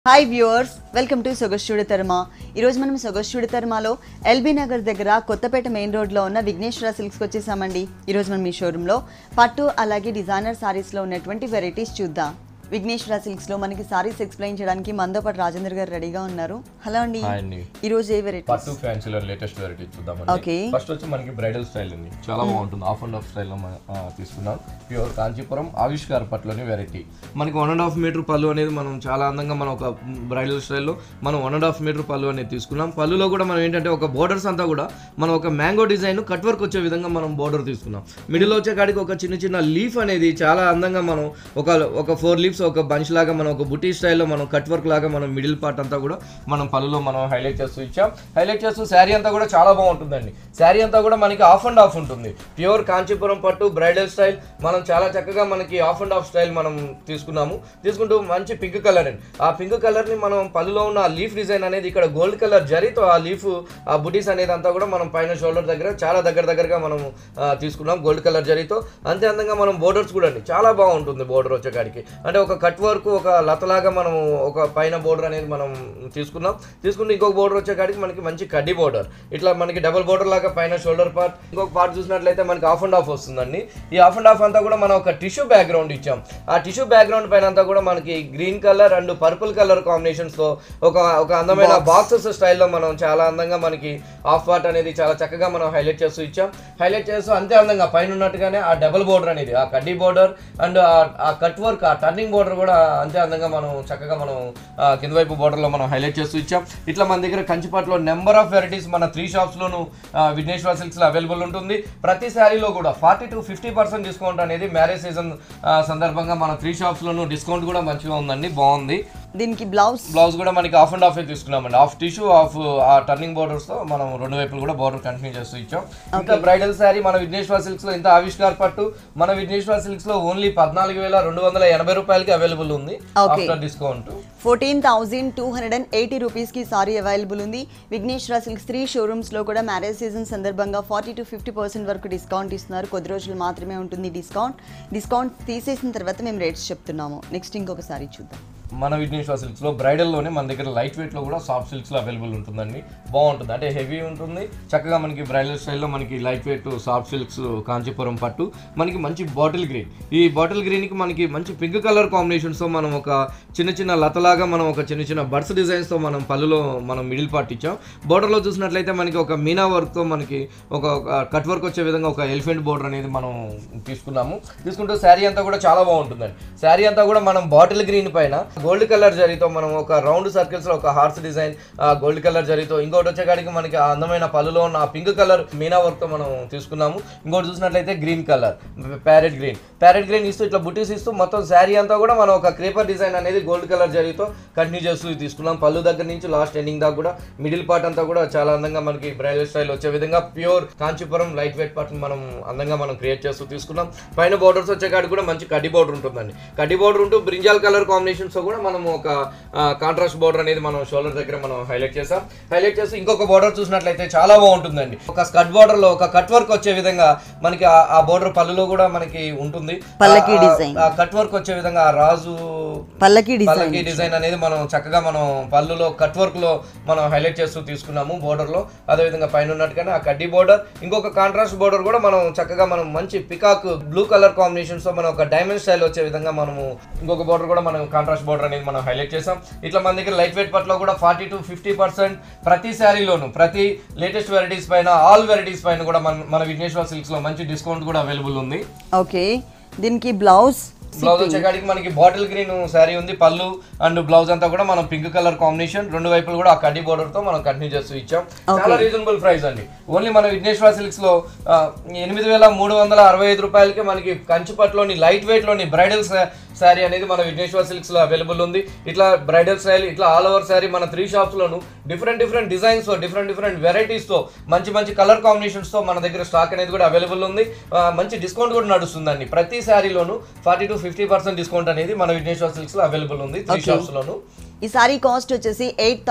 Hi viewers, welcome to Sogasu Chuda Tarama. ఈ రోజు మనం Sogasu Chuda Taramalo LB Nagar దగ్గర కొత్తపేట మెయిన్ రోడ్ లో ఉన్న విఘ్నేశ్వర సిల్క్స్ కి వచ్చేసామండి. ఈ రోజు మనం ఈ షోరూమ్ లో పట్టు అలాగే డిజైనర్ సారీస్ లో ఉన్నటువంటి వెరైటీస్ చూద్దాం. విఘ్నేశ్వర సిల్క్స్ లో మనకి సారీస్ ఎక్స్ప్లెయిన్ చేయడానికి మనతో పాటు రాజేంద్ర గారు రెడీగా ఉన్నారు. హలో అండి. ఈ రోజు ఏ వెరైటీ? పట్టు ఫ్యాన్సీలో లేటెస్ట్ వెరైటీ చూద్దామండి. ఓకే. ఫస్ట్ వచ్చి మనకి బ్రైడల్ స్టైల్ అండి. చాలా బాగుంటుంది. ఆఫ్ అండ్ ఆఫ్ స్టైల్ లో తీసుకున్నాం. ప్యూర్ కాంచీపురం ఆవిష్కార పట్టులోని వెరైటీ. మనకి 1.5 మీటర్ పళ్ళు అనేది మనం చాలా అందంగా మనం ఒక బ్రైడల్ స్టైల్లో మనం 1.5 మీటర్ పళ్ళు అనేది తీసుకున్నాం. పళ్ళులో కూడా మనం ఏంటంటే ఒక బోర్డర్స్ అంతా కూడా మనం ఒక మ్యాంగో డిజైన్ కట్ వర్క్ వచ్చే విధంగా మనం బోర్డర్ తీసుకున్నాం. మిడిల్ వచ్చే కాడికి ఒక చిన్న చిన్న లీఫ్ అనేది చాలా అందంగా మనం ఒక 4 లీవ్స్ ఒక బంచ్ లాగా మనం ఒక బుటీ స్టైల్లో మనం కట్ వర్క్ లాగా మనం మిడిల్ పార్ట్ అంతా కూడా మనం పళ్ళులో మనం హైలైట్ చేస్తూ ఇచ్చాం. హైలైట్ చేస్తూ శారీ అంతా కూడా చాలా బాగుంటుందండి. శారీ అంతా కూడా మనకి ఆఫ్ అండ్ ఆఫ్ ఉంటుంది. ప్యూర్ కాంచీపురం పట్టు బ్రైడల్ స్టైల్ మనం చాలా చక్కగా మనకి ఆఫ్ అండ్ ఆఫ్ స్టైల్ మనం తీసుకుంటూ మంచి పింక్ కలర్ అండి. ఆ పింక్ కలర్ ని మనం పళ్ళులో ఉన్న లీఫ్ డిజైన్ అనేది ఇక్కడ గోల్డ్ కలర్ జరీతో ఆ లీఫ్ ఆ బుటీస్ అనేది అంతా కూడా మనం పైన షోల్డర్ దగ్గర చాలా దగ్గరగా మనం తీసుకున్నాం గోల్డ్ కలర్ జరీతో. అంతే అందంగా మనం బోర్డర్స్ కూడా అండి చాలా బాగుంటుంది. బోర్డర్ వచ్చేకాడికి అంటే ఒక కట్ వర్క్ ఒక లతలాగా మనం ఒక పైన బోర్డర్ అనేది మనం తీసుకుంటే ఇంకొక బోర్డర్ వచ్చేకాడికి మనకి మంచి కడ్డీ బోర్డర్ ఇట్లా మనకి డబుల్ బోర్డర్ లాగా పైన షోల్డర్ పార్ట్ ఇంకొక పార్ట్ చూసినట్లయితే మనకి ఆఫ్ అండ్ ఆఫ్ వస్తుందండి. ఈ ఆఫ్ అండ్ ఆఫ్ అంతా కూడా మనం ఒక టిష్యూ బ్యాక్గ్రౌండ్ ఇచ్చాం. ఆ టిష్యూ బ్యాక్గ్రౌండ్ పైన అంతా కూడా మనకి green colour and purple colour combinations తో ఒక అందమైన బాక్సెస్ స్టైల్లో మనం చాలా అందంగా మనకి ఆఫ్ పార్ట్ అనేది చాలా చక్కగా మనం హైలైట్ చేస్తూ ఇచ్చాం. హైలైట్ చేస్తూ అంతే అందంగా పైన ఉన్నట్టుగానే ఆ డబుల్ బోర్డర్ అనేది ఆ కడ్డీ బోర్డర్ అండ్ ఆ కట్ వర్క్ ఆ టర్నింగ్ బోర్డర్ కూడా అంతే అందంగా మనం చక్కగా మనం కింద వైపు బోర్డర్ లో మనం హైలైట్ చేస్తూ ఇచ్చాం. ఇట్లా మన దగ్గర కంచిపట్టులో నెంబర్ ఆఫ్ వెరైటీస్ మన 3 షాప్స్ లోను విఘ్నేశ్వర సిల్క్స్ లో అవైలబుల్ ఉంటుంది. ప్రతి శారీలో కూడా 40 to 50% డిస్కౌంట్ అనేది మ్యారేజ్ సీజన్ సందర్భంగా మన 3 షాప్స్ లోను డిస్కౌంట్ కూడా మంచిగా ఉందండి. బాగుంది. దీనికి బ్లౌజ్ కూడా మనకి ఆఫ్ అండ్ ఆఫ్ తీసుకున్నామండి. ఆఫ్ టిష్యూ ఆఫ్ ఆ టర్నింగ్ బోర్డర్స్ తో మనం రెండు వైపులు కూడా బోర్డర్ కంటిన్యూ చేస్తూ ఇచ్చాం. ఇంకా బ్రైడల్ శారీ మన విఘ్నేశ్వర సిల్క్స్ లో ఇంత ఆవిష్కార పట్టు మన విఘ్నేశ్వర సిల్క్స్ లో ఓన్లీ 14,280 రూపాయలకి అవైలబుల్ ఉంది. ఆఫ్టర్ డిస్కౌంట్ 14,280 రూపీస్ కి సారీ అవైలబుల్ ఉంది. విఘ్నేశ్వర సిల్క్స్ 3 షోరూమ్స్ లో కూడా మ్యారేజ్ సీజన్ సందర్భంగా 40 to 50% వరకు డిస్కౌంట్ ఇస్తున్నారు. కొద్ది రోజులు మాత్రమే ఉంటుంది డిస్కౌంట్ తీసేసిన తర్వాత మేము రేట్స్ చెప్తున్నాము. నెక్స్ట్ ఇంకొక సారీ చూద్దాం. మన విఘ్నేశ్వర సిల్క్స్ లో బ్రైడల్ లోనే మన దగ్గర లైట్ వెయిట్ లో కూడా సాఫ్ట్ సిల్క్స్ లో అవైలబుల్ ఉంటుందండి. బాగుంటుంది అంటే హెవీ ఉంటుంది చక్కగా మనకి బ్రైడల్ స్టైల్లో మనకి light weight soft silks Kanchipuram పట్టు మనకి మంచి బాటిల్ గ్రీన్. ఈ బాటిల్ గ్రీన్ కి మనకి మంచి పింక్ కలర్ కాంబినేషన్స్ తో మనం ఒక చిన్న లతలాగా మనం ఒక చిన్న బర్డ్స్ డిజైన్స్ తో మనం పళ్ళులో మనం మిడిల్ పార్ట్ ఇచ్చాం. బోర్డర్ లో చూసినట్లయితే మనకి ఒక మీనా వర్క్ తో మనకి ఒక కట్ వర్క్ వచ్చే విధంగా ఒక ఎలిఫెంట్ బోర్డర్ అనేది మనం తీసుకుంటూ శారీ అంతా కూడా చాలా బాగుంటుందండి. శారీ అంతా కూడా మనం బాటిల్ గ్రీన్ పైన గోల్డ్ కలర్ జరీతో మనం ఒక రౌండ్ సర్కిల్స్ లో ఒక హార్స్ డిజైన్ గోల్డ్ కలర్ జరీతో ఇంకోటి వచ్చేకాడికి మనకి అందమైన పళ్ళులో ఉన్న పింక్ కలర్ మీనా వర్క్ తో మనం తీసుకున్నాము. ఇంకోటి చూసినట్లయితే గ్రీన్ కలర్ ప్యారెట్ గ్రీన్ ఇస్తూ ఇట్లా బుటీస్ ఇస్తూ మొత్తం శారీ అంతా కూడా మనం ఒక క్రేపర్ డిజైన్ అనేది గోల్డ్ కలర్ జరీతో కంటిన్యూ చేస్తూ తీసుకున్నాం. పళ్ళు దగ్గర నుంచి లాస్ట్ ఎండింగ్ దాకా కూడా మిడిల్ పార్ట్ అంతా కూడా చాలా అందంగా మనకి బ్రైడల్ స్టైల్ వచ్చే విధంగా pure Kanchipuram light weight part మనం అందంగా మనం క్రియేట్ చేస్తూ తీసుకున్నాం. పైన బోర్డర్స్ వచ్చేకాడికి కూడా మంచి కడ్డీ బోర్డర్ ఉంటుందండి. కడ్డీ బోర్డర్ ఉంటూ బ్రింజాల్ కలర్ కాంబినేషన్స్ తో కూడా మనం ఒక కాంట్రాస్ట్ బోర్డర్ అనేది మనం షోల్డర్ దగ్గర మనం హైలైట్ చేసి ఇంకొక బోర్డర్ చూసినట్లయితే చాలా బాగుంటుందండి. ఒక స్కర్ట్ బోర్డర్ లో ఒక కట్ వర్క్ వచ్చే విధంగా మనకి ఆ బోర్డర్ పళ్ళులో కూడా మనకి ఉంటుంది. పల్లకి డిజైన్ ఆ కట్ వర్క్ వచ్చే విధంగా ఆ రాజు పల్లకి డిజైన్ అనేది మనం చక్కగా మనం పళ్ళులో కట్ వర్క్ లో మనం హైలైట్ చేస్తూ తీసుకున్నాము బోర్డర్ లో. అదే విధంగా పైన ఉన్నట్టుగానే ఆ కడ్డీ బోర్డర్ ఇంకొక కాంట్రాస్ట్ బోర్డర్ కూడా మనం చక్కగా మనం మంచి పికాక్ బ్లూ కలర్ కాంబినేషన్స్ తో మనం ఒక డైమండ్ స్టైల్ వచ్చే విధంగా మనము ఇంకొక బోర్డర్ కూడా మనం కాంట్రాస్ట్ బోర్డర్ అనేది మనం హైలైట్ చేసాం. ఇట్లా మన దగ్గర లైట్ వెయిట్ పట్లో కూడా 40 to 50% ప్రతి శారీలోను ప్రతి లేటెస్ట్ వెరైటీస్ పైన ఆల్ వెరైటీస్ పైన కూడా మన విఘ్నేశ్వర సిల్క్స్ లో మంచి డిస్కౌంట్ కూడా అవైలబుల్ ఉంది. ఓకే. దీనికి బ్లౌజ్ వచ్చేకాడికి మనకి బాటిల్ గ్రీన్ శారీ ఉంది. పళ్ళు అండ్ బ్లౌజ్ అంతా కూడా మనం పింక్ కలర్ కాంబినేషన్ రెండు వైపులు కూడా ఆ కడ్డీ బోర్డర్ తో మనం కంటిన్యూ చేస్తూ ఇచ్చాం. చాలా రీజనబుల్ ప్రైస్ అండి. ఓన్లీ మన విఘ్నేశ్వర సిల్క్స్ లో 8,365 రూపాయలకి మనకి కంచిపట్టులోని లైట్ వెయిట్ లోని బ్రైడల్ శారీ అనేది మన విఘ్నేశ్వర సిల్క్స్ లో అవైలబుల్ ఉంది. ఇట్లా బ్రైడల్ స్టైల్ ఇట్లా ఆల్ ఓవర్ శారీ మన 3 షాప్స్ లోను డిఫరెంట్ డిజైన్స్ తో డిఫరెంట్ వెరైటీస్ తో మంచి కలర్ కాంబినేషన్స్ తో మన దగ్గర స్టాక్ అనేది కూడా అవైలబుల్ ఉంది. మంచి డిస్కౌంట్ కూడా నడుస్తుందండి. ప్రతి శారీలోను 40 to 50% డిస్కౌంట్ అనేది మన విఘ్నేశ్వర సిల్క్స్ లో అవైలబుల్ ఉంది 3 షాప్స్ లోను. ఈ సారీ కాస్ట్ వచ్చేసి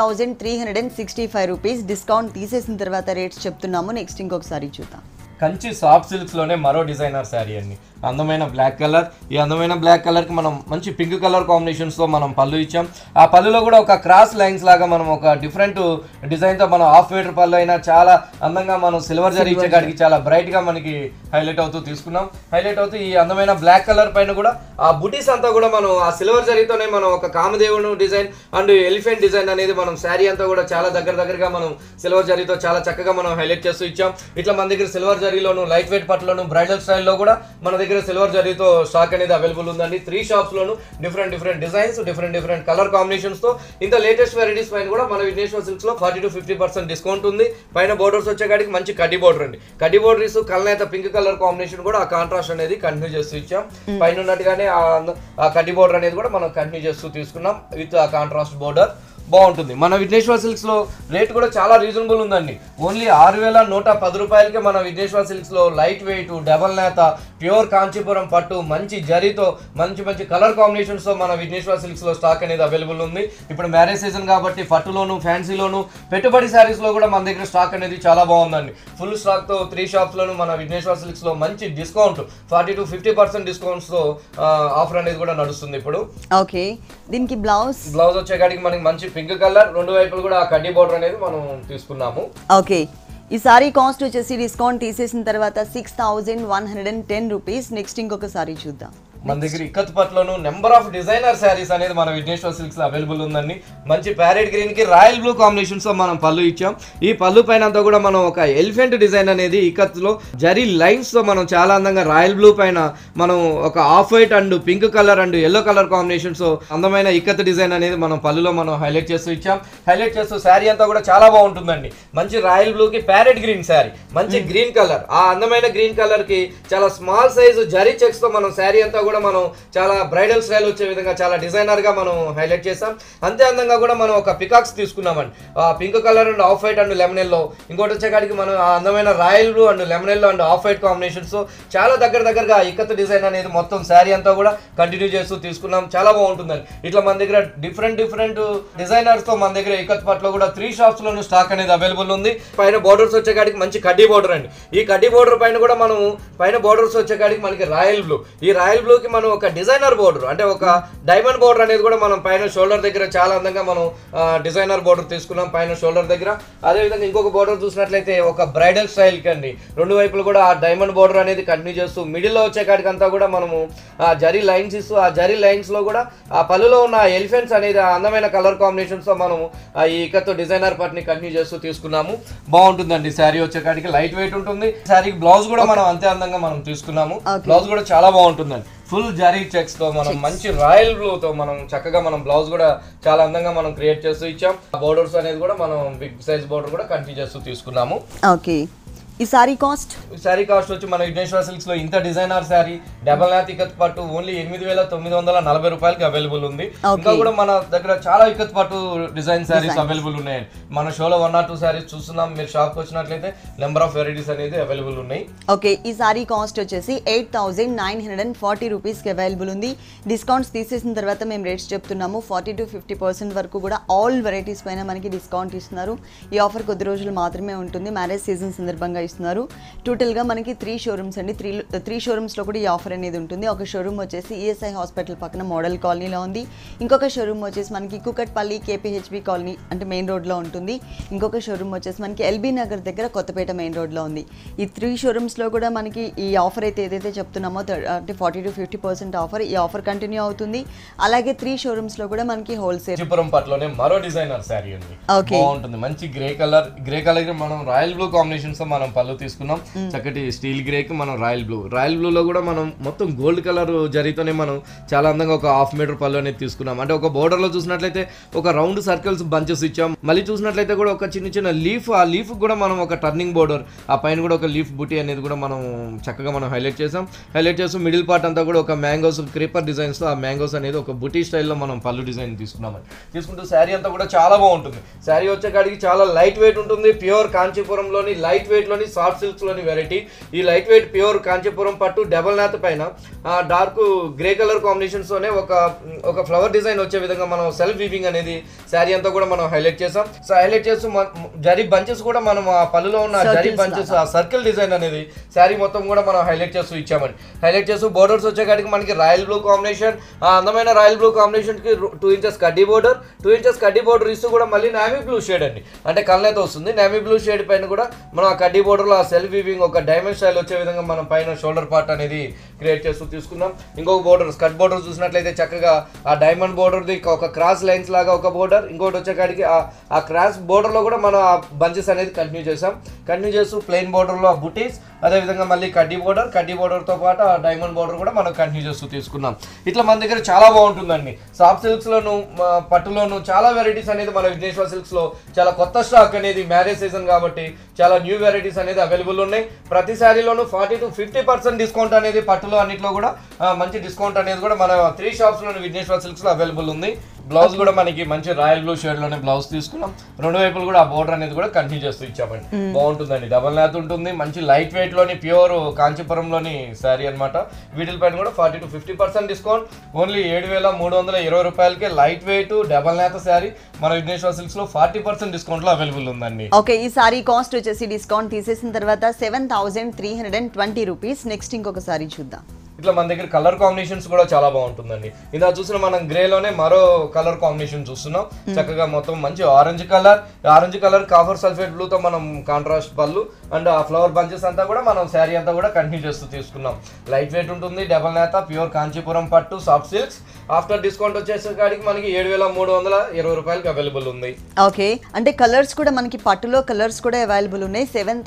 8,365 రూపీస్. డిస్కౌంట్ తీసేసిన తర్వాత రేట్స్ చెప్తున్నాము. నెక్స్ట్ ఇంకొక సారీ చూద్దాం. కంచి సాఫ్ట్ సిల్క్స్ లోనే మరో డిజైనర్ శారీ అండి. అందమైన బ్లాక్ కలర్. ఈ అందమైన బ్లాక్ కలర్కి మనం మంచి పింక్ కలర్ కాంబినేషన్స్తో మనం పళ్ళు ఇచ్చాం. ఆ పళ్ళులో కూడా ఒక క్రాస్ లైన్స్ లాగా మనం ఒక డిఫరెంట్ డిజైన్తో మనం హాఫ్ మీటర్ పళ్ళు అయినా చాలా అందంగా మనం సిల్వర్ జరీ ఇచ్చే కాడికి చాలా బ్రైట్గా మనకి హైలైట్ అవుతూ తీసుకున్నాం. హైలైట్ అవుతూ ఈ అందమైన బ్లాక్ కలర్ పైన కూడా ఆ బుటీస్ అంతా కూడా మనం ఆ సిల్వర్ జరీతోనే మనం ఒక కామదేవుడు డిజైన్ అండ్ ఎలిఫెంట్ డిజైన్ అనేది మనం శారీ అంతా కూడా చాలా దగ్గరగా మనం సిల్వర్ జరీతో చాలా చక్కగా మనం హైలైట్ చేస్తూ ఇచ్చాం. ఇట్లా మన దగ్గర సిల్వర్ జరీలోను లైట్ వెయిట్ పట్టులోను బ్రైడల్ స్టైల్లో కూడా మన దగ్గర సిల్వర్ జరీతో స్టాక్ అనేది అవైలబుల్ ఉందండి. 3 షాప్స్ లోను different designs different colour combinations తో ఇంత లేటెస్ట్ వెరైటీస్ పైన కూడా మన విఘ్నేశ్వర సిల్క్స్ లో 40 to 50% డిస్కౌంట్ ఉంది. పైన బోర్డర్స్ వచ్చేకాడికి మంచి కడ్డీ బోర్డర్ అండి. కడ్డీ బోర్డర్స్ కల్నేత పింక్ కలర్ కాంబినేషన్ కూడా ఆ కాంట్రాస్ట్ అనేది కంటిన్యూ చేస్తూ ఇచ్చాం. పైన ఉన్నట్టుగానే ఆ కడ్డీ బోర్డర్ అనేది కూడా మనం కంటిన్యూ చేస్తూ తీసుకున్నాం విత్ ఆ కాంట్రాస్ట్ బోర్డర్. బాగుంటుంది. మన విఘ్నేశ్వర సిల్క్స్ లో రేట్ కూడా చాలా రీజనబుల్ ఉందండి. ఓన్లీ 6110 రూపాయలకే మన విఘ్నేశ్వర సిల్క్స్ లో లైట్ వెయిట్ డబల్ నేత ప్యూర్ కాంచీపురం పట్టు మంచి జరీతో మంచి కలర్ కాంబినేషన్స్ తో మన విఘ్నేశ్వర సిల్క్స్ లో స్టాక్ అనేది అవైలబుల్ ఉంది. ఇప్పుడు మ్యారేజ్ సీజన్ కాబట్టి పట్టులోను ఫ్యాన్సీలోను పెట్టుబడి శారీస్ లో కూడా మన దగ్గర స్టాక్ అనేది చాలా బాగుందండి. ఫుల్ స్టాక్ తో 3 షాప్స్ లోను మన విఘ్నేశ్వర సిల్క్స్ లో మంచి డిస్కౌంట్ 40 to 50% డిస్కౌంట్స్ తో ఆఫర్ అనేది కూడా నడుస్తుంది ఇప్పుడు. ఓకే, దీనికి బ్లౌజ్ వచ్చేకాడికి మనకి మంచి పింక్ కలర్ రెండు వైపులు కూడా కడ్డీ బోర్డర్ అనేది మనం తీసుకున్నాము. ఓకే, ఈ సారీ కాస్ట్ వచ్చేసి డిస్కౌంట్ తీసేసిన తర్వాత 6110 రూపీస్. నెక్స్ట్ ఇంకొక సారీ చూద్దాం. మన దగ్గర ఇక్కత్ పట్టులోను నెంబర్ ఆఫ్ డిజైనర్ శారీస్ అనేది మన విఘ్నేశ్వర సిల్క్స్ లో అవైలబుల్ ఉందండి. మంచి ప్యారెట్ గ్రీన్ కి రాయల్ బ్లూ కాంబినేషన్స్ తో మనం పళ్ళు ఇచ్చాం. ఈ పళ్ళు పైన అంతా కూడా మనం ఒక ఎలిఫెంట్ డిజైన్ అనేది ఇక్కత్ లో జరీ లైన్స్ తో మనం చాలా అందంగా రాయల్ బ్లూ పైన మనం ఒక off white and pink colour and yellow colour combinations అందమైన ఇక్కత్ డిజైన్ అనేది మనం పళ్ళులో మనం హైలైట్ చేస్తూ ఇచ్చాం. హైలైట్ చేస్తూ శారీ అంతా కూడా చాలా బాగుంటుందండి. మంచి రాయల్ బ్లూ కి ప్యారెట్ గ్రీన్ శారీ, మంచి గ్రీన్ కలర్, ఆ అందమైన గ్రీన్ కలర్ కి చాలా స్మాల్ సైజు జరీ చెక్స్ తో మనం శారీ అంతా కూడా మనం చాలా బ్రైడల్ స్టైల్ వచ్చే విధంగా చాలా డిజైనర్ గా మనం హైలైట్ చేసాం. అంతే అందంగా కూడా మనం ఒక పికాక్స్ తీసుకున్నామండి. Pink colour and off white and lemon yellow, ఇంకోటి వచ్చేకాడికి మనం ఆ అందమైన royal blue and lemon yellow and off white combinations చాలా దగ్గరగా ఇక్కత్ డిజైన్ అనేది మొత్తం శారీ అంతా కూడా కంటిన్యూ చేస్తూ తీసుకున్నాం. చాలా బాగుంటుందండి. ఇట్లా మన దగ్గర డిఫరెంట్ డిజైనర్స్ తో మన దగ్గర ఇక్కత్ పట్లో కూడా 3 షాప్స్ లోను స్టాక్ అనేది అవైలబుల్ ఉంది. పైన బోర్డర్స్ వచ్చేకాడికి మంచి కడ్డీ బోర్డర్ అండి. ఈ కడ్డీ బోర్డర్ పైన కూడా మనం పైన బోర్డర్స్ వచ్చేకాడికి మనకి రాయల్ బ్లూ, ఈ రాయల్ బ్లూ కి మనం ఒక డిజైనర్ బోర్డర్ అంటే ఒక డైమండ్ బోర్డర్ అనేది కూడా మనం పైన షోల్డర్ దగ్గర చాలా అందంగా మనం డిజైనర్ బోర్డర్ తీసుకున్నాం పైన షోల్డర్ దగ్గర. అదే విధంగా ఇంకొక బోర్డర్ చూసినట్లయితే ఒక బ్రైడల్ స్టైల్ కి అండి రెండు వైపులు కూడా ఆ డైమండ్ బోర్డర్ అనేది కంటిన్యూ చేస్తూ మిడిల్ లో వచ్చే కాడికి అంతా కూడా మనము ఆ జరీ లైన్స్ ఇస్తూ ఆ జరీ లైన్స్ లో కూడా ఆ పళ్ళులో ఉన్న ఎలిఫెంట్స్ అనేది అందమైన కలర్ కాంబినేషన్స్ తో మనం ఈ ఇక్కత్ డిజైనర్ పార్ట్ ని కంటిన్యూ చేస్తూ తీసుకున్నాము. బాగుంటుందండి. శారీ వచ్చే కాడికి లైట్ వెయిట్ ఉంటుంది. శారీకి బ్లౌజ్ కూడా మనం అంతే అందంగా మనం తీసుకున్నాము. బ్లౌజ్ కూడా చాలా బాగుంటుందండి. ఫుల్ జరీ చెక్స్ తో మనం మంచి రాయల్ బ్లూ తో మనం చక్కగా మనం బ్లౌజ్ కూడా చాలా అందంగా మనం క్రియేట్ చేస్తూ ఇచ్చాం. బోర్డర్స్ అనేది కూడా మనం బిగ్ సైజ్ బోర్డర్ కూడా కంటిన్యూ చేస్తూ తీసుకున్నాము. ఓకే, ఈ సారీ కాస్ట్ వచ్చి మన విఘ్నేశ్వర సిల్క్స్ లో ఇంత డిజైనర్ శారీ డబల్ నాత్ ఇక్కత్ పట్టు ఓన్లీ 8940 రూపాయలకి అవైలబుల్ ఉంది. ఇంకా కూడా మన దగ్గర చాలా ఇక్కత్ పట్టు డిజైన్ శారీస్ అవైలబుల్ ఉన్నాయి. మన షోలో 1 or 2 శారీస్ చూస్తున్నాం. మీరు షాప్ వచ్చినట్లయితే నెంబర్ ఆఫ్ వెరైటీస్ అనేది అవైలబుల్ ఉన్నాయి. ఓకే, ఈ సారీ కాస్ట్ వచ్చేసి 8940 రూపీస్ కి అవైలబుల్ ఉంది. డిస్కౌంట్స్ తీసేసిన తర్వాత మేము రేట్స్ చెప్తున్నాము. 40 to 50% వరకు కూడా ఆల్ వెరైటీస్ పైన మనకి డిస్కౌంట్ ఇస్తున్నారు. ఈ ఆఫర్ కొద్ది రోజులు మాత్రమే ఉంటుంది. మ్యారేజ్ సీజన్ సందర్భంగా ఇస్తున్నారు. టోటల్ గా మనకి 3 షోరూమ్స్ అండి. 3 షోరూమ్స్ లో కూడా ఈ ఆఫర్ అనేది ఉంటుంది. ఒక షోరూమ్ వచ్చేసి ఈఎస్ఐ హాస్పిటల్ పక్కన మోడల్ కాలనీలో ఉంది. ఇంకొక షోరూమ్ వచ్చేసి మనకి కుకట్పల్లి కేపీహెచ్బి కాలనీ అంటే మెయిన్ రోడ్ లో ఉంటుంది. ఇంకొక షోరూమ్ వచ్చేసి మనకి ఎల్బీ నగర్ దగ్గర కొత్తపేట మెయిన్ రోడ్ లో ఉంది. ఈ 3 షోరూమ్స్ లో కూడా మనకి ఈ ఆఫర్ అయితే ఏదైతే చెప్తున్నామో అంటే 40 to 50% ఆఫర్, ఈ ఆఫర్ కంటిన్యూ అవుతుంది. అలాగే 3 షోరూమ్స్ లో కూడా మనకి హోల్సేల్ కాంచీపురం పట్టులోనే మరో డిజైనర్ శారీ ఉంది. బాగుంటుంది. మంచి గ్రే కలర్ మనం రాయల్ బ్లూ కాంబినేషన్స్ మనం పళ్ళు తీసుకున్నాం. చక్కటి స్టీల్ గ్రే కి మనం రాయల్ బ్లూ లో కూడా మనం మొత్తం గోల్డ్ కలర్ జరీతోనే మనం చాలా అందంగా ఒక 1/2 మీటర్ పళ్ళు అనేది తీసుకున్నాం. అంటే ఒక బోర్డర్ లో చూసినట్లయితే ఒక రౌండ్ సర్కిల్స్ బంచెస్ ఇచ్చాం. మళ్ళీ చూసినట్లయితే కూడా ఒక చిన్న లీఫ్, ఆ లీఫ్ కూడా మనం ఒక టర్నింగ్ బోర్డర్, ఆ పైన కూడా ఒక లీఫ్ బుటీ అనేది కూడా మనం చక్కగా మనం హైలైట్ చేస్తూ మిడిల్ పార్ట్ అంతా కూడా ఒక మ్యాంగోస్ క్రీపర్ డిజైన్స్ తో ఆ మ్యాంగోస్ అనేది ఒక బుటీ స్టైల్లో మనం పళ్ళు డిజైన్ తీసుకుంటూ శారీ అంతా కూడా చాలా బాగుంటుంది. శారీ వచ్చే కాడికి చాలా లైట్ వెయిట్ ఉంటుంది. ప్యూర్ కాంచీపురంలోని లైట్ వెయిట్ లోని సాఫ్ట్ సిల్క్స్ లోని వెరైటీ. ఈ లైట్ వెయిట్ ప్యూర్ కాంచీపురం పట్టు డబల్ నాత్ పైన డార్క్ గ్రే కలర్ కాంబినేషన్స్ తోనే ఒక ఫ్లవర్ డిజైన్ వచ్చే విధంగా మనం సెల్ఫ్ వీవింగ్ అనేది శారీ అంతా కూడా మనం హైలైట్ చేసాం. సో హైలైట్ చేస్తూ జరీ బంచెస్ కూడా మనం ఆ పళ్ళులో ఉన్న జరీ బంచెస్ ఆ సర్కిల్ డిజైన్ అనేది శారీ మొత్తం కూడా మనం హైలైట్ చేస్తూ ఇచ్చామండి. హైలైట్ చేస్తూ బోర్డర్స్ వచ్చేకాడికి మనకి రాయల్ బ్లూ కాంబినేషన్, ఆ అందమైన రాయల్ బ్లూ కాంబినేషన్ కి 2 ఇంచెస్ కడ్డీ బోర్డర్, 2 ఇంచెస్ కడ్డీ బోర్డర్ ఇస్తూ కూడా మళ్ళీ నేవీ బ్లూ షేడ్ అండి, అంటే కళ్ళైతే వస్తుంది. నేవీ బ్లూ షేడ్ పైన కూడా మనం ఆ కడ్డీ బోర్డర్ లో ఆ సెల్ఫ్ వీవింగ్ ఒక డైమండ్ స్టైల్ వచ్చే విధంగా మనం పైన షోల్డర్ పార్ట్ అనేది క్రియేట్ చేస్తూ తీసుకున్నాం. ఇంకొక బోర్డర్ స్కర్ట్ బోర్డర్ చూసినట్లయితే చక్కగా ఆ డైమండ్ బోర్డర్ ది ఒక క్రాస్ లైన్స్ లాగా ఒక బోర్డర్, ఇంకోటి వచ్చేకాడికి ఆ క్రాస్ బోర్డర్ లో కూడా మనం ఆ బంచెస్ అనేది కంటిన్యూ చేసాం. కంటిన్యూ చేస్తూ ప్లెయిన్ బోర్డర్ లో బుటీస్, అదేవిధంగా మళ్ళీ కడ్డీ బోర్డర్ తో పాటు ఆ డైమండ్ బోర్డర్ కూడా మనం కంటిన్యూ చేస్తూ తీసుకున్నాం. ఇట్లా మన దగ్గర చాలా బాగుంటుందండి. సాఫ్ట్ సిల్క్స్ లోను పట్టులోను చాలా వెరైటీస్ అనేది మన విఘ్నేశ్వర సిల్క్స్ లో చాలా కొత్త స్టాక్ అనేది మ్యారేజ్ సీజన్ కాబట్టి చాలా న్యూ వెరైటీస్ అనేది అవైలబుల్ ఉన్నాయి. ప్రతి శారీలోను 40 to 50% డిస్కౌంట్ అనేది పట్టులో అన్నిట్లో కూడా మంచి డిస్కౌంట్ అనేది కూడా మన 3 షాప్స్ లోని విఘ్నేశ్వర సిల్క్స్ లో అవైలబుల్ ఉంది. బ్లౌజ్ కూడా మనకి మంచి రాయల్ బ్లూ షేడ్ లోనే బ్లౌజ్ తీసుకున్నాం. 2 వైపులు కూడా ఆ బోర్డర్ అనేది కూడా కంటిన్యూ చేస్తూ ఇచ్చామండి. బాగుంటుందండి, డబల్ నాత్ ఉంటుంది, మంచి లైట్ వెయిట్ లోని ప్యూర్ కాంచీపురంలోని శారీ అనమాట. వీటిపైన కూడా 40 to 50% డిస్కౌంట్. ఓన్లీ 7,320 రూపాయలకి లైట్ వెయిట్ డబల్ నాత్ శారీ మన విఘ్నేశ్వర సిల్క్స్ లో 40% డిస్కౌంట్ లో అవైలబుల్ ఉందండి. ఓకే, ఈ సారీ కాస్ట్ వచ్చేసి డిస్కౌంట్ తీసేసిన తర్వాత 7,320 రూపీస్. నెక్స్ట్ ఇంకొక సారీ చూద్దాం. ఇట్లా మన దగ్గర కలర్ కాంబినేషన్స్ కూడా చాలా బాగుంటుందండి. ఇలా చూసిన మనం గ్రే లోనే మరో కలర్ కాంబినేషన్ చూస్తున్నాం. చక్కగా మొత్తం మంచి orange colour copper sulphate blue తో మనం కాంట్రాస్ట్ పళ్ళు అండ్ ఆ ఫ్లవర్ బంచెస్ అంతా కూడా మనం శారీ అంతా కూడా కంటిన్యూ చేస్తూ తీసుకున్నాం. లైట్ వెయిట్ ఉంటుంది, డబల్ నేత, ప్యూర్ కాంచీపురం పట్టు సాఫ్ట్ సిల్క్స్. ఆఫ్టర్ డిస్కౌంట్ వచ్చేసరికి మనకి 7,320 రూపాయలకి అవైలబుల్ ఉంది. ఓకే, అంటే కలర్స్ కూడా మనకి పట్టులో కలర్స్ కూడా అవైలబుల్ ఉన్నాయి.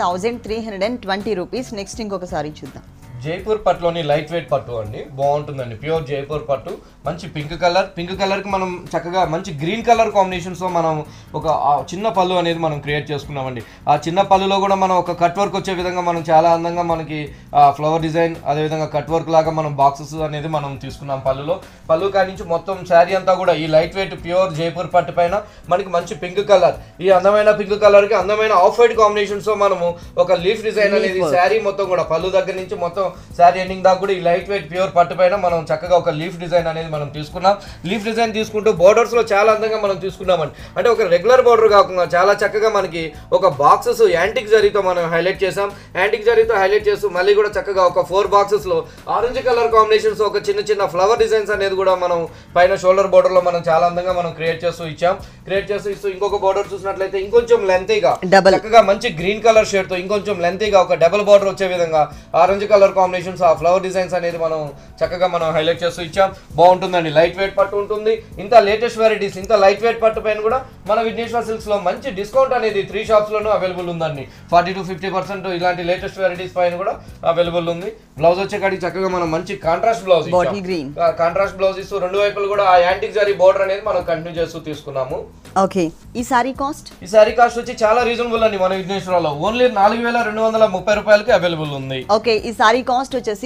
7,320 రూపీస్. నెక్స్ట్ ఇంకొక సారీ చూద్దాం. జైపూర్ పట్టులోని లైట్ వెయిట్ పట్టు అండి, బాగుంటుందండి. ప్యూర్ జైపూర్ పట్టు, మంచి పింక్ కలర్కి మనం చక్కగా మంచి గ్రీన్ కలర్ కాంబినేషన్స్తో మనం ఒక చిన్న పళ్ళు అనేది మనం క్రియేట్ చేసుకున్నామండి. ఆ చిన్న పళ్ళులో కూడా మనం ఒక కట్ వర్క్ వచ్చే విధంగా మనం చాలా అందంగా మనకి ఫ్లవర్ డిజైన్, అదేవిధంగా కట్ వర్క్ లాగా మనం బాక్సెస్ అనేది మనం తీసుకున్నాం. పళ్ళు కానించి మొత్తం శారీ అంతా కూడా ఈ లైట్ వెయిట్ ప్యూర్ జైపూర్ పట్టు పైన మనకి మంచి పింక్ కలర్, ఈ అందమైన పింక్ కలర్కి అందమైన ఆఫ్ వైట్ కాంబినేషన్స్తో మనము ఒక లీఫ్ డిజైన్ అనేది శారీ మొత్తం కూడా పళ్ళు దగ్గర నుంచి మొత్తం శారీ ఎండింగ్ దాకా కూడా ఈ లైట్ వెయిట్ ప్యూర్ పట్టు పైన మనం చక్కగా ఒక లీఫ్ డిజైన్ అనేది మనం తీసుకున్నాం. లీఫ్ డిజైన్ తీసుకుంటూ బోర్డర్స్ లో చాలా అందంగా మనం తీసుకున్నామండి. అంటే ఒక రెగ్యులర్ బోర్డర్ కాకుండా చాలా చక్కగా మనకి ఒక బాక్సెస్ యాంటిక్ జరీతో మనం హైలైట్ చేసాం. యాంటిక్ జరీతో హైలైట్ చేస్తూ మళ్ళీ కూడా చక్కగా ఒక 4 బాక్సెస్ లో ఆరెంజ్ కలర్ కాంబినేషన్స్ ఒక చిన్న ఫ్లవర్ డిజైన్స్ అనేది కూడా మనం పైన షోల్డర్ బోర్డర్ లో మనం చాలా అందంగా మనం క్రియేట్ చేస్తూ ఇస్తూ ఇంకొక బోర్డర్ చూసినట్లయితే ఇంకొంచెం లెంతీగా చక్కగా మంచి గ్రీన్ కలర్ షేడ్ తో ఇంకొంచెం లెంతీగా ఒక డబుల్ బోర్డర్ వచ్చే విధంగా ఆరెంజ్ కలర్ కాంబినేషన్స్ ఆ ఫ్లవర్ డిజైన్స్ అనేది మనం చక్కగా మనం హైలైట్ చేస్తూ ఇచ్చాం. బాగుంటుందండి, లైట్ వెయిట్ పట్టు ఉంటుంది. ఇంత లేటెస్ట్ వెరైటీస్ ఇంత లైట్ వెయిట్ పట్టు పైన కూడా మన విఘ్నేశ్వర సిల్క్స్ లో మంచి డిస్కౌంట్ అనేది 3 షాప్స్ లోనూ అవైలబుల్ ఉందండి. 40 to 50% ఇలాంటి లేటెస్ట్ వెరైటీస్ పైన కూడా అవైలబుల్ ఉంది. బ్లౌజ్ వచ్చేకాడికి చక్కగా మనం మంచి కాంట్రాస్ట్ బ్లౌజ్ ఇస్తూ 2 వైపులు కూడా ఆ యాంటిక్ జరీ బోర్డర్ అనేది మనం కంటిన్యూ చేస్తూ తీసుకున్నాము. ఓకే, ఈ సారీ కాస్ట్ వచ్చి చాలా రీజనబుల్ అండి. మన విఘ్నేశ్వరలో ఓన్లీ 4,230 రూపాయలకి అవైలబుల్ ఉంది. ఓకే, ఈ సారీ కాస్ట్ వచ్చేసి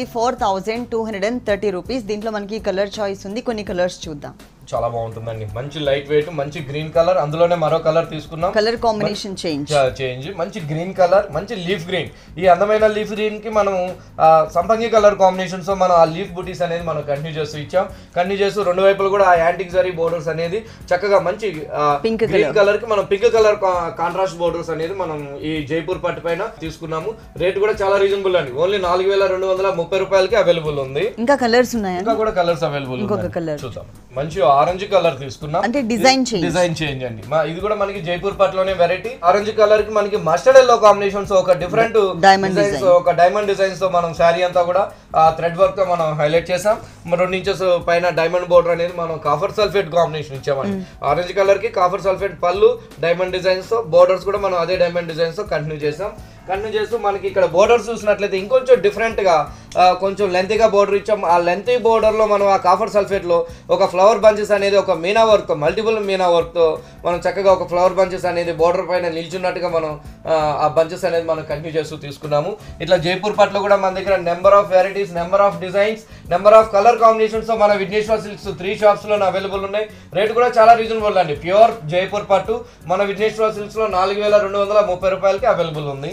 4,230 రూపీస్. దీంట్లో మనకి కలర్ చాయిస్ ఉంది, కొన్ని కలర్స్ చూద్దాం. చాలా బాగుంటుందండి, మంచి లైట్ వెయిట్, మంచి గ్రీన్ కలర్, అందులోనే మరో కలర్ తీసుకున్నాం. కలర్ కాంబినేషన్ చేంజ్ మంచి గ్రీన్ కలర్, మంచి లీఫ్ గ్రీన్. ఈ అందమైన లీఫ్ గ్రీన్ కి మనం సంపంగి కలర్ కాంబినేషన్స్ మనం ఆ లీఫ్ బుటీస్ అనేది మనం కంటిన్యూ చేస్తూ 2 వైపులు కూడా ఆ యాంటిక్ జరీ బోర్డర్స్ అనేది చక్కగా మంచి గ్రీన్ కలర్ కి మనం పింక్ కలర్ కాంట్రాస్ట్ బోర్డర్స్ అనేది మనం ఈ జైపూర్ పట్టు పైన తీసుకున్నాము. రేట్ కూడా చాలా రీజనబుల్ అండి, ఓన్లీ 4,230 రూపాయలకి అవైలబుల్ ఉంది. ఇంకా కలర్స్ ఉన్నాయా? ఇంకా కూడా కలర్స్ అవైలబుల్ చూద్దాం. మంచి ఆరెంజ్ కలర్ తీసుకున్నాం, అంటే డిజైన్ చేంజ్ అండి. ఇది కూడా మనకి జైపూర్ పట్టులోనే వెరైటీ. ఆరెంజ్ కలర్ కి మనకి మస్టర్డ్ ఎల్లో కాంబినేషన్స్ ఒక డిఫరెంట్ డైమండ్ డిజైన్స్ తో మనం శారీ అంతా కూడా థ్రెడ్ వర్క్ తో మనం హైలైట్ చేసాం. 2 ఇంచెస్ పైన డైమండ్ బోర్డర్ అనేది మనం కాఫర్ సల్ఫేట్ కాంబినేషన్ ఇచ్చామండి. ఆరెంజ్ కలర్ కి కాఫర్ సల్ఫేట్ పళ్ళు, డైమండ్ డిజైన్స్ తో బోర్డర్స్ కూడా మనం అదే డైమండ్ డిజైన్స్ తో కంటిన్యూ చేస్తూ మనకి ఇక్కడ బోర్డర్స్ చూసినట్లయితే ఇంకొంచెం డిఫరెంట్ గా కొంచెం లెంతీగా బోర్డర్ ఇచ్చాం. ఆ లెంతీ బోర్డర్లో మనం ఆ కాఫర్ సల్ఫేట్లో ఒక ఫ్లవర్ బంచెస్ అనేది ఒక మీనా వర్క్, మల్టిపుల్ మీనా వర్క్తో మనం చక్కగా ఒక ఫ్లవర్ బంచెస్ అనేది బోర్డర్ పైన నిల్చున్నట్టుగా మనం ఆ బంచెస్ అనేది మనం కంటిన్యూ చేస్తూ తీసుకున్నాము. ఇట్లా జైపూర్ పట్టులో కూడా మన దగ్గర number of varieties, number of designs, number of colour combinations మన విఘ్నేశ్వర సిల్క్స్ 3 షాప్స్లో అవైలబుల్ ఉన్నాయి. రేట్ కూడా చాలా రీజనబుల్ అండి. ప్యూర్ జైపూర్ పట్టు మన విఘ్నేశ్వర సిల్క్స్లో 4230 రూపాయలకి అవైలబుల్ ఉంది.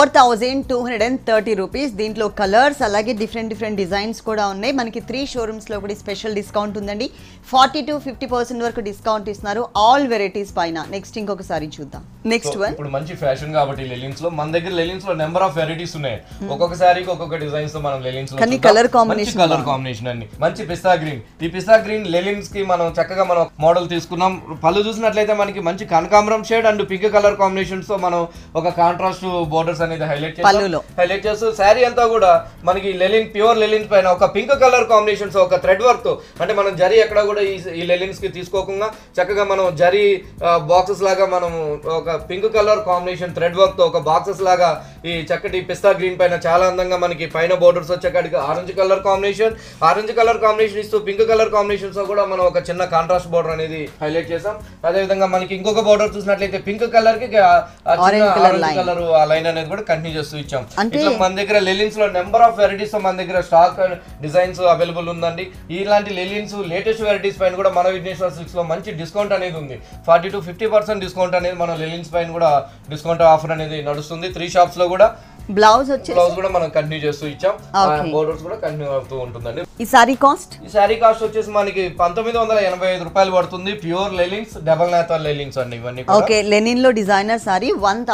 4230 రూపీస్. దీంట్లో కలర్స్ అలాగే డిఫరెంట్ డిజైన్స్ కూడా ఉన్నాయి. మనకి 3 షోరూమ్స్లో కూడా స్పెషల్ డిస్కౌంట్ ఉందండి. 40-50% వరకు డిస్కౌంట్ ఇస్తున్నారు ఆల్ వెరైటీస్ పైన. నెక్స్ట్ ఇంకొకసారి చూద్దాం. నెక్స్ట్ వన్ ఇప్పుడు మంచి ఫ్యాషన్ కాబట్టి లెలిన్స్ లో మన దగ్గర లెలిన్స్ లో నెంబర్ ఆఫ్ వెరైటీస్ ఉన్నాయి. ఒక్కొక్క సారీకి ఒక్కొక్క డిజైన్స్ తో మనం లెలిన్స్ లో కలర్ కాంబినేషన్ అండి. మంచి పిస్తా గ్రీన్, ఈ పిస్తా గ్రీన్ లెలిన్స్ కి మనం చక్కగా మనం మోడల్ తీసుకున్నాం. పళ్ళు చూసినట్లయితే మనకి మంచి కనకాంబరం shade and pink colour combinations తో మనం ఒక కాంట్రాస్ట్ బోర్డర్స్ అనేది హైలైట్ చేస్తూ శారీ అంతా కూడా మనకి లెలిన్, ప్యూర్ లెలిన్స్ పైన ఒక పింక్ కలర్ కాంబినేషన్స్, ఒక థ్రెడ్ వర్క్ తో, అంటే మనం జరీ ఎక్కడ కూడా ఈ లెలిన్స్ కి తీసుకోకుండా చక్కగా మనం జరీ బాక్సెస్ లాగా మనం ఒక pink colour combination thread work తో ఒక బాక్సెస్ లాగా ఈ చక్కటి పిస్తా గ్రీన్ పైన చాలా అందంగా మనకి పైన బోర్డర్స్ వచ్చేకాడికి ఆరెంజ్ కలర్ కాంబినేషన్ ఇస్తూ పింక్ కలర్ కాంబినేషన్స్ తో కూడా మనం ఒక చిన్న కాంట్రాస్ట్ బోర్డర్ అనేది హైలైట్ చేసాం. అదే విధంగా మనకి ఇంకొక బోర్డర్ చూసినట్లయితే పింక్ కలర్ కి ఆరెంజ్ కలర్ ఆ లైన్ అనేది కూడా కంటిన్యూ చేస్తూ ఇచ్చాం. ఇట్లా మన దగ్గర లెలిన్స్ లో నెంబర్ ఆఫ్ వెరైటీస్ మన దగ్గర స్టాక్ డిజైన్స్ అవైలబుల్ ఉందండి. ఇలాంటి లెలిన్స్ లేటెస్ట్ వెరైటీస్ పైన కూడా మన విఘ్నేశ్వర సిల్క్స్ లో మంచి డిస్కౌంట్ అనేది ఉంది. 40-50% డిస్కౌంట్ అనేది మన లెలిన్స్ పైన కూడా డిస్కౌంట్ ఆఫర్ అనేది నడుస్తుంది. 3 షాప్స్ లో కూడా బ్లౌజ్ కూడా మనం కంటిన్యూ చేస్తూ ఇచ్చాం. బోర్డర్స్ కూడా కంటిన్యూ అవుతూ ఉంటుందండి. ఈ సారీ కాస్ట్ వచ్చేసి మనకి 1985 రూపాయలు పడుతుంది. ప్యూర్ లెలిన్స్, డబల్ నేత లెలిన్స్ అండి ఇవన్నీ. ఓకే, లెనిన్ లో డిజైనర్ సారీ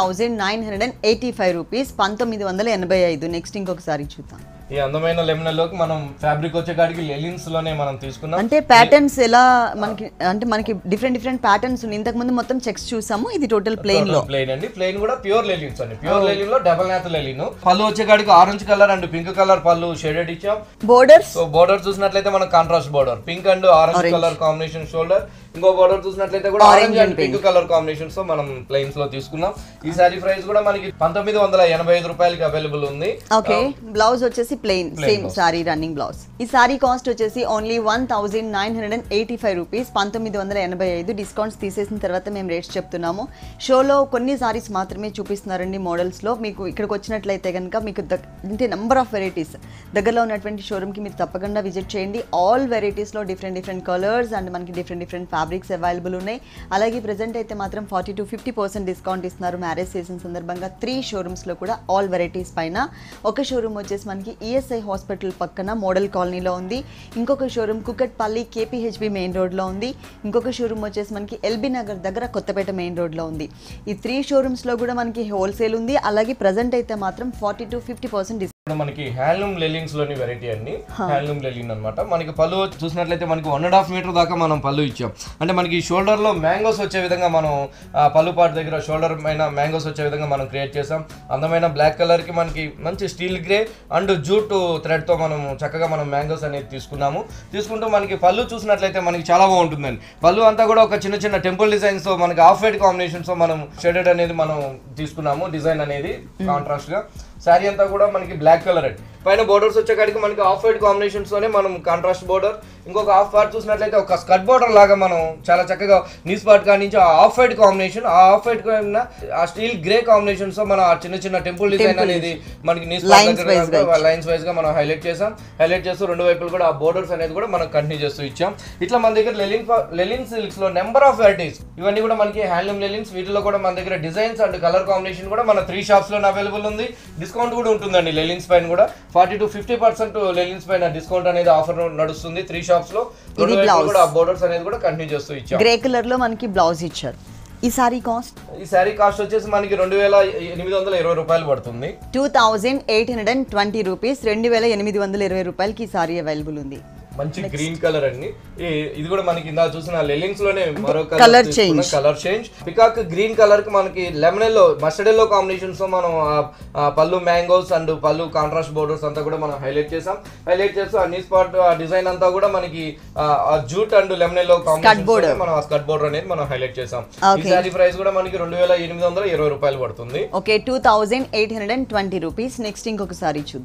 1985 రూపీస్, 1985. నెక్స్ట్ ఇంకొక సారీ చూద్దాం. ఈ అందమైన లెమనల్లోకి మనం ఫ్యాబ్రిక్ వచ్చే కాడికి లెలిన్స్ లోనే మనం తీసుకున్నాం. అంటే ప్యాటర్న్స్ ఎలా మనకి డిఫరెంట్ ప్యాటర్న్స్ ఉన్నాయి. ఇంతకు ముందు మొత్తం చెక్స్ చూసాము, ఇది టోటల్ ప్లెయిన్ అండి. ప్లెయిన్ కూడా ప్యూర్ లెలిన్స్ అండి. ప్యూర్ లెలిన్ లో డబల్ నేత లెలిన్. పళ్ళు వచ్చే కాడికి orange colour and pink colour పళ్ళు షేడెడ్ ఇచ్చాం. బోర్డర్ చూసినట్లయితే మనం contrast border, pink and orange colour combination shoulder. ఇంకో బోర్డర్ చూసినట్లయితే కూడా orange and pink colour combinations తో మనం ప్లెయిన్స్ లో తీసుకున్నాం. ఈ సారీ ప్రైస్ కూడా మనకి 1985 రూపాయలకి అవైలబుల్ ఉంది. ఓకే, బ్లౌజ్ వచ్చేసి plain same sari running blouse. ఈ సారీ కాస్ట్ వచ్చేసి ఓన్లీ 1985 రూపీస్, 1985. డిస్కౌంట్స్ తీసేసిన తర్వాత మేము రేట్స్ చెప్తున్నాము. షోలో కొన్ని సారీస్ మాత్రమే చూపిస్తున్నారండి మోడల్స్ లో. మీకు ఇక్కడికి వచ్చినట్లయితే కనుక మీకు అంటే నెంబర్ ఆఫ్ వెరైటీస్ దగ్గరలో ఉన్నటువంటి షోరూమ్ కి మీరు తప్పకుండా విజిట్ చేయండి. ఆల్ వెరైటీస్ లో డిఫరెంట్ కలర్స్ అండ్ మనకి డిఫరెంట్ ఫ్యాబ్రిక్స్ అవైలబుల్ ఉన్నాయి. అలాగే ప్రెజెంట్ అయితే మాత్రం 40-50% డిస్కౌంట్ ఇస్తున్నారు మ్యారేజ్ సీజన్ సందర్భంగా. 3 షోరూమ్స్లో కూడా ఆల్ వెరైటీస్ పైన. ఒక షోరూమ్ వచ్చేసి మనకి ఈఎస్ఐ హాస్పిటల్ పక్కన మోడల్ కాలనీలో ఉంది. ఇంకొక షోరూమ్ కుకట్పల్లి KPHB మెయిన్ రోడ్లో ఉంది. ఇంకొక షోరూమ్ వచ్చేసి మనకి ఎల్బీ నగర్ దగ్గర కొత్తపేట మెయిన్ రోడ్లో ఉంది. ఈ 3 షోరూమ్స్లో కూడా మనకి హోల్సేల్ ఉంది. అలాగే ప్రజెంట్ అయితే మాత్రం 40-50% డిస్కౌంట్. మనకి హ్యాండ్లూమ్ లెలిన్స్ లోని వెరైటీ అండి. హ్యాండ్లూమ్ లెలిన్ అనమాట. మనకి పళ్ళు చూసినట్లయితే మనకి 1.5 మీటర్ దాకా మనం పళ్ళు ఇచ్చాం. అంటే మనకి షోల్డర్ లో మ్యాంగోస్ వచ్చే విధంగా మనం పళ్ళు పాటు దగ్గర షోల్డర్ పైన మ్యాంగోస్ వచ్చే విధంగా మనం క్రియేట్ చేసాం. అందమైన బ్లాక్ కలర్ కి మనకి మంచి steel grey and jute thread తో మనం చక్కగా మనం మ్యాంగోస్ అనేది తీసుకుంటూ మనకి పళ్ళు చూసినట్లయితే మనకి చాలా బాగుంటుందండి. పళ్ళు అంతా కూడా ఒక చిన్న టెంపుల్ డిజైన్స్ తో మనకి ఆఫ్ వైట్ కాంబినేషన్స్ తో మనం షేడెడ్ అనేది మనం తీసుకున్నాము. డిజైన్ అనేది కాంట్రాస్ట్ గా. శారీ అంతా కూడా మనకి బ్లాక్ కలర్ అండి. పైన బోర్డర్స్ వచ్చేకాడికి మనకి ఆఫ్ వైట్ కాంబినేషన్స్ తోనే మనం కాంట్రాస్ట్ బోర్డర్. ఇంకొక హాఫ్ పార్ట్ చూసినట్లయితే ఒక స్కర్ట్ బోర్డర్ లాగా మనం చాలా చక్కగా నీస్ పార్ట్ కాడి నుంచి ఆ ఆఫ్ వైట్ కాంబినేషన్, ఆ ఆఫ్ వైట్ ఆ స్టీల్ గ్రే కాంబినేషన్స్ తో మనం ఆ చిన్న టెంపుల్ డిజైన్ అనేది మనకి నీస్ పార్ట్ లైన్స్ వైజ్ గా మనం హైలైట్ చేస్తూ 2 వైపులు కూడా ఆ బోర్డర్స్ అనేది కూడా మనం కంటిన్యూ చేస్తూ ఇచ్చాం. ఇట్లా మన దగ్గర లెలిన్ సిల్క్స్ లో నెంబర్ ఆఫ్ వెరైటీస్ ఇవన్నీ కూడా మనకి హ్యాండ్లూమ్ లెలిన్స్. వీటిలో కూడా మన దగ్గర డిజైన్స్ అండ్ కలర్ కాంబినేషన్ కూడా మన 3 షాప్స్ లో అవైలబుల్ ఉంది. డిస్కౌంట్ కూడా ఉంటుందండి లెలిన్స్ పైన కూడా. 40-50% లెలిన్స్ పైన డిస్కౌంట్ అనేది ఆఫర్ నడుస్తుంది 3 షాప్స్ లో. కూడా బోర్డర్స్ అనేది కూడా కంటిన్యూ చేస్తూ ఇచ్చాం. గ్రే కలర్ లో మనకి బ్లౌజ్ ఇచ్చారు. ఈ సారీ కాస్ట్ వచ్చేసి మనకి 2820 రూపాయలు పడుతుంది. 2820 రూపీస్, 2820 రూపాయలకి ఈ సారీ అవైలబుల్ ఉంది. మంచి గ్రీన్ కలర్ అండి. ఇది కూడా మనకి ఇందా చూసిన లెలిన్స్ లోనే మరో colour change. Peacock green colour కి మనకి lemon yellow, mustard yellow combinations తో మనం పళ్ళు మ్యాంగోస్ అండ్ పళ్ళు కాంట్రాస్ట్ బోర్డర్స్ అంతా కూడా మనం హైలైట్ చేస్తూ అన్ని స్పాట్ డిజైన్ అంతా కూడా మనకి jute and lemon yellow combination మనం స్కర్ట్ బోర్డర్ అనేది మనం హైలైట్ చేసాం. ఈ సారీ ప్రైస్ కూడా మనకి 2820 రూపాయలు పడుతుంది. Okay, 2820 rupees. నెక్స్ట్ ఇంకొక సారీ చూద్దాం.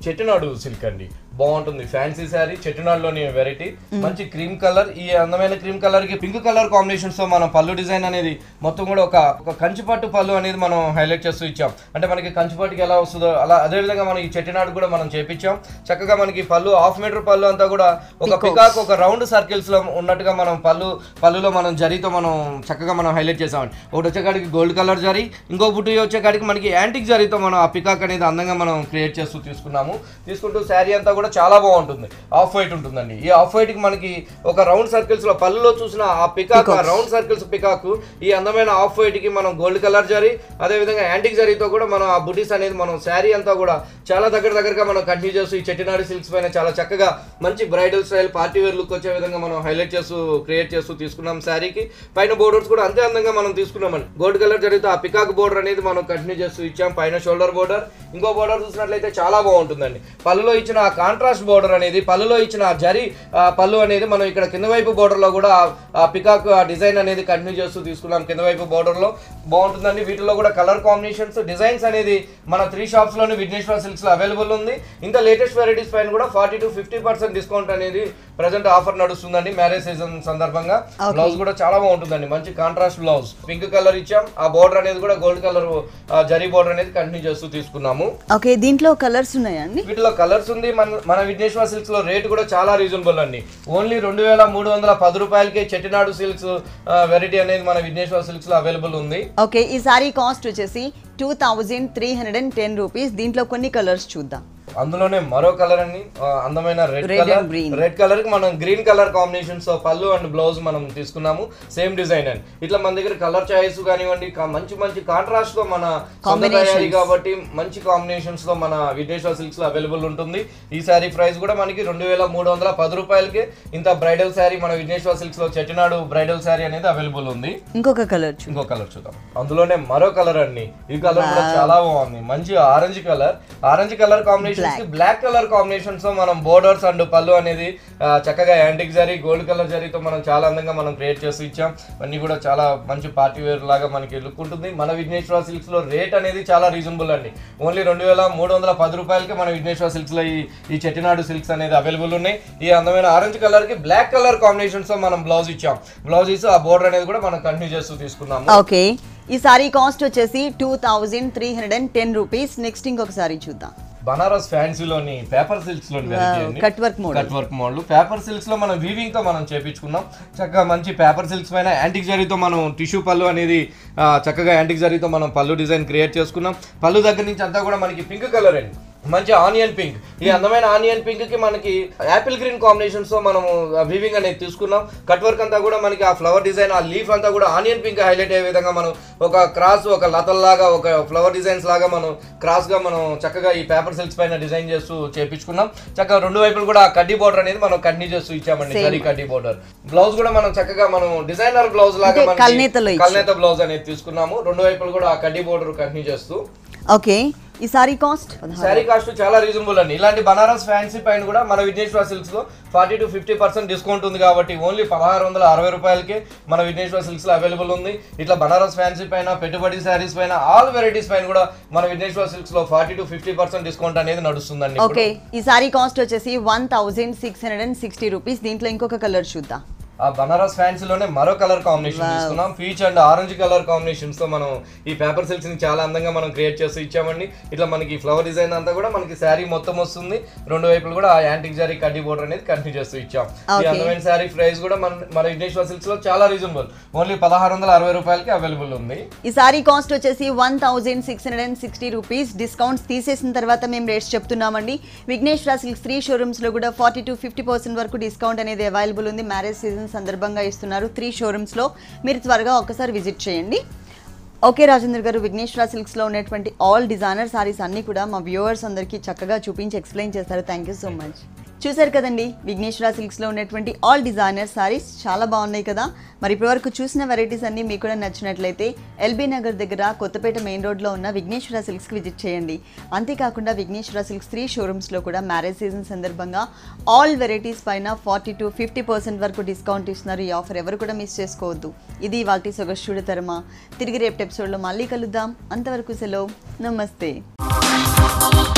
చెట్టునాడు సిల్క్ అండి, బాగుంటుంది. ఫ్యాన్సీ శారీ చెట్టునాడులోని వెరైటీ, మంచి క్రీమ్ కలర్. ఈ అందమైన క్రీమ్ కలర్ కి పింక్ కలర్ కాంబినేషన్స్ తో మనం పళ్ళు డిజైన్ అనేది మొత్తం కూడా ఒక కంచిపట్టు పళ్ళు అనేది మనం హైలైట్ చేస్తూ ఇచ్చాం. అంటే మనకి కంచిపట్టుకి ఎలా వస్తుందో అలా అదే విధంగా మనం ఈ చెట్టునాడు కూడా మనం చేపించాం. చక్కగా మనకి పళ్ళు 1/2 మీటర్ పళ్ళు అంతా కూడా ఒక పికాక్ ఒక రౌండ్ సర్కిల్స్ లో ఉన్నట్టుగా మనం పళ్ళులో మనం జరీతో మనం చక్కగా మనం హైలైట్ చేసామండి. ఒకటి వచ్చేకాడికి గోల్డ్ కలర్ జరీ, ఇంకో బుట్టు వచ్చేకాడికి మనకి యాంటిక్ జరీతో మనం ఆ పికాక్ అనేది అందంగా మనం క్రియేట్ చేస్తూ తీసుకుంటూ శారీ అంతా కూడా చాలా బాగుంటుంది. ఆఫ్ వైట్ ఉంటుందండి. ఈ ఆఫ్ వైట్ కి మనకి ఒక రౌండ్ సర్కిల్స్ లో పళ్ళులో చూసిన ఆ పికాక్, ఆ రౌండ్ సర్కిల్స్ పికాక్, ఈ అందమైన ఆఫ్ వైట్ కి మనం గోల్డ్ కలర్ జరీ, అదే విధంగా యాంటిక్ జరీతో కూడా మనం ఆ బుటీస్ అనేది మనం శారీ అంతా కూడా చాలా దగ్గరగా మనం కంటిన్యూ చేస్తూ ఈ చెట్టినాడు సిల్క్స్ పైన చాలా చక్కగా మంచి bridal style party wear look వచ్చే విధంగా మనం హైలైట్ చేస్తూ క్రియేట్ చేస్తూ తీసుకున్నాం. శారీకి పైన బోర్డర్స్ కూడా అంతే అందంగా మనం తీసుకున్నామండి. గోల్డ్ కలర్ జరీతో ఆ పికాక్ బోర్డర్ అనేది మనం కంటిన్యూ చేస్తూ ఇచ్చాం. పైన షోల్డర్ బోర్డర్, ఇంకో బోర్డర్ చూసినట్లయితే చాలా బాగుంటుందండి. పళ్ళులో ఇచ్చిన కాంట్రాస్ట్ బోర్డర్ అనేది, పళ్ళులో ఇచ్చిన జరీ పళ్ళు అనేది మనం ఇక్కడ కింద వైపు బోర్డర్ లో కూడా ఆ పికాక్ డిజైన్ అనేది కంటిన్యూ చేస్తూ తీసుకున్నాం. కింద వైపు బోర్డర్ లో బాగుంటుందండి. వీటిలో కూడా కలర్ కాంబినేషన్స్, డిజైన్స్ అనేది మన 3 షాప్స్ లోని విఘ్నేశ్వర సిల్క్స్ లో అవైలబుల్ ఉంది. ఇంకా లేటెస్ట్ వెరైటీస్ పైన కూడా 40 to 50% డిస్కౌంట్ అనేది ప్రెసెంట్ ఆఫర్ నడుస్తుందండి మ్యారేజ్ సీజన్ సందర్భంగా. బ్లౌజ్ కూడా చాలా బాగుంటుందండి, మంచి కాంట్రాస్ట్ బ్లౌజ్, పింక్ కలర్ ఇచ్చాం. ఆ బోర్డర్ అనేది కూడా గోల్డ్ కలర్ జరీ బోర్డర్ అనేది కంటిన్యూ చేస్తూ తీసుకున్నాము. ఓకే, దీంట్లో కలర్స్ ఉన్నాయండి? వీటిలో కలర్స్ ఉంది. మన విఘ్నేశ్వర సిల్క్స్ లో రేట్ కూడా చాలా రీజనబుల్ అండి. ఓన్లీ 2310 రూపాయలకే చెట్టినాడు సిల్క్స్ వెరైటీ అనేది మన విఘ్నేశ్వర సిల్క్స్ లో అవైలబుల్ ఉంది. ఓకే, ఈ సారీ కాస్ట్ వచ్చేసి 2310 రూపీస్. దీంట్లో కొన్ని కలర్స్ చూద్దాం. అందులోనే మరో కలర్ అండి, అందమైన రెడ్ కలర్ కి మనం గ్రీన్ కలర్ కాంబినేషన్స్ పళ్ళు అండ్ బ్లౌజ్ మనం తీసుకున్నాము. సేమ్ డిజైన్ అండి. ఇట్లా మన దగ్గర కలర్ చాయిస్ కానివ్వండి, మంచి కాంట్రాస్ట్ తో మన తయారీ కాబట్టి మంచి కాంబినేషన్స్ తో మన విఘ్నేశ్వర సిల్క్స్ లో అవైలబుల్ ఉంటుంది. ఈ శారీ ప్రైస్ కూడా మనకి 2310 రూపాయలకి ఇంత బ్రైడల్ శారీ మన విఘ్నేశ్వర సిల్క్స్ లో చెట్టినాడు బ్రైడల్ శారీ అనేది అవైలబుల్ ఉంది. ఇంకో కలర్ చూద్దాం. అందులోనే మరో కలర్ అండి. ఈ కలర్ కూడా చాలా బాగుంది, మంచి orange colour combination, black colour combinations తో మనం బోర్డర్స్ అండ్ పళ్ళు అనేది చక్కగా యాంటిక్ జరీ, గోల్డ్ కలర్ జరీతో మనం చాలా అందంగా మనం క్రియేట్ చేసి ఇచ్చాం. అన్ని కూడా చాలా మంచి పార్టీ వేర్ లాగా మనకి లుక్ ఉంటుంది. మన విఘ్నేశ్వర సిల్క్స్ లో రేట్ అనేది చాలా రీజనబుల్ అండి. ఓన్లీ 2310 రూపాయలకి మన విఘ్నేశ్వర సిల్క్స్ లో ఈ చెట్టినాడు సిల్క్స్ అనేది అవైలబుల్ ఉన్నాయి. ఈ అందమైన ఆరెంజ్ కలర్ కి బ్లాక్ కలర్ కాంబినేషన్స్ తో మనం బ్లౌజ్ ఇచ్చాం. బ్లౌజ్ ఇస్తూ ఆ బోర్డర్ అనేది కూడా మనం కంటిన్యూ చేస్తూ తీసుకున్నాము. ఓకే, ఈ సారీ కాస్ట్ వచ్చేసి 2310 రూపీస్. నెక్స్ట్ ఇంకొక సారీ చూద్దాం. బనారస్ ఫ్యాన్సీలోని పేపర్ సిల్క్స్ లోని cut work model paper silks లో మనం వీవింగ్ తో మనం చేపించుకున్నాం. చక్కగా మంచి పేపర్ సిల్క్స్ పైన యాంటిక్ జరీతో మనం టిష్యూ పళ్ళు అనేది చక్కగా యాంటిక్ జరీతో మనం పళ్ళు డిజైన్ క్రియేట్ చేసుకున్నాం. పళ్ళు దగ్గర నుంచి అంతా కూడా మనకి పింక్ కలర్ అండి, మంచి ఆనియన్ పింక్. ఈ అందమైన ఆనియన్ పింక్ కి మనకి యాపిల్ గ్రీన్ కాంబినేషన్స్ తో మనం వీవింగ్ అనేది తీసుకున్నాం. కట్ వర్క్ అంతా కూడా మనకి ఆ ఫ్లవర్ డిజైన్, ఆ లీఫ్ అంతా కూడా ఆనియన్ పింక్ హైలైట్ అయ్యే విధంగా మనం ఒక క్రాస్, ఒక లతల్లాగా, ఒక ఫ్లవర్ డిజైన్స్ లాగా మనం క్రాస్ గా మనం చక్కగా ఈ పేపర్ సిల్క్స్ పైన డిజైన్ చేస్తూ చేపించుకున్నాం. చక్కగా రెండు వైపులు కూడా కడ్డీ బోర్డర్ అనేది మనం కంటిన్యూ చేస్తూ ఇచ్చామండి. జరీ కడ్డీ బోర్డర్. బ్లౌజ్ కూడా మనం చక్కగా మనం డిజైనర్ బ్లౌజ్ లాగా కల్నేత బ్లౌజ్ అనేది తీసుకున్నాము. రెండు వైపులు కూడా ఆ కడ్డీ బోర్డర్ కంటిన్యూ చేస్తూ. ఓకే, ఈ సారీ కాస్ట్ చాలా రీజనబుల్ అండి. ఇలాంటి బనారస్ ఫ్యాన్సీ పైన కూడా మన విఘ్నేశ్వర సిల్క్స్ లో 40 to 50% డిస్కౌంట్ ఉంది కాబట్టి ఓన్లీ 1660 రూపాయలకి మన విఘ్నేశ్వర సిల్క్స్ లో అవైలబుల్ ఉంది. ఇట్లా బనారస్ ఫ్యాన్సీ పైన, పెట్టుబడి శారీస్ పైన, ఆల్ వెరైటీస్ పైన కూడా మన విఘ్నేశ్వర సిల్క్స్ లో 40 to 50% డిస్కౌంట్ అనేది నడుస్తుందండి. ఓకే, ఈ సారీ కాస్ట్ వచ్చేసి 1660 రూపీస్. దీంట్లో ఇంకొక కలర్ చూద్దాం. ఆ బనారస్ ఫ్యాన్సీలోనే మరో కలర్ కాంబినేషన్ తీసుకున్నాం. Peach and orange colour combinations తో మనం ఈ పేపర్ సిల్క్స్ ని చాలా అందంగా మనం క్రియేట్ చేసి ఇచ్చామండి. ఇట్లా మనకి ఫ్లవర్ డిజైన్ అంతా కూడా మనకి శారీ మొత్తం వస్తుంది. రెండు వైపులు కూడా ఆ యాంటిక్ జరీ కడ్డీ బోర్డర్ అనేది కంటిన్యూ చేస్తూ ఇచ్చాం. ఈ అందమైన శారీ ప్రైస్ కూడా మన విఘ్నేశ్వర సిల్క్స్ లో చాలా రీజనబుల్, ఓన్లీ 1660 రూపాయలకి అవైలబుల్ ఉంది. ఈ సారీ కాస్ట్ వచ్చేసి 1660 రూపీస్. డిస్కౌంట్స్ తీసేసిన తర్వాత మేము రేట్స్ చెప్తున్నామండి. విఘ్నేశ్వర సిల్క్స్ 3 షోరూమ్స్ లో కూడా 40 to 50% వరకు డిస్కౌంట్ అనేది అవైలబుల్ ఉంది. మ్యారేజ్ సీజన్ సందర్భంగా ఇస్తున్నారు 3 షోరూమ్స్ లో. మీరు త్వరగా ఒక్కసారి విజిట్ చేయండి. ఓకే రాజేంద్ర గారు, విఘ్నేశ్వర సిల్క్స్ లో ఉన్నటువంటి ఆల్ డిజైనర్ సారీస్ అన్ని కూడా మా వ్యూవర్స్ అందరికీ చక్కగా చూపించి ఎక్స్ప్లెయిన్ చేస్తారు. Thank you so much. చూసారు కదండి, విఘ్నేశ్వర సిల్క్స్ లో ఉన్నటువంటి ఆల్ డిజైనర్ సారీస్ చాలా బాగున్నాయి కదా. మరి ఇప్పటివరకు చూసిన వెరైటీస్ అన్ని మీకు కూడా నచ్చినట్లయితే ఎల్బీ నగర్ దగ్గర కొత్తపేట మెయిన్ రోడ్లో ఉన్న విఘ్నేశ్వర సిల్క్స్కి విజిట్ చేయండి. అంతేకాకుండా విఘ్నేశ్వర సిల్క్స్ 3 షోరూమ్స్లో కూడా మ్యారేజ్ సీజన్ సందర్భంగా ఆల్ వెరైటీస్ పైన 40 to 50% వరకు డిస్కౌంట్ ఇస్తున్నారు. ఈ ఆఫర్ ఎవరు కూడా మిస్ చేసుకోవద్దు. ఇది ఇవాల్టి సొగసు చూడ తరమా. తిరిగి రేపటి ఎపిసోడ్లో మళ్ళీ కలుద్దాం. అంతవరకు సెలవు, నమస్తే.